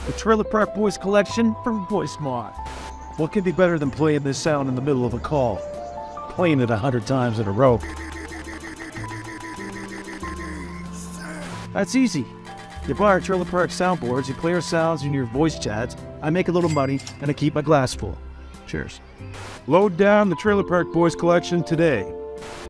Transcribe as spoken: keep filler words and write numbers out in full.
The Trailer Park Boys collection from Voicemod. What could be better than playing this sound in the middle of a call? Playing it a hundred times in a row. That's easy. You buy our Trailer Park soundboards, you play our sounds in your voice chats, I make a little money, and I keep my glass full. Cheers. Load down the Trailer Park Boys collection today.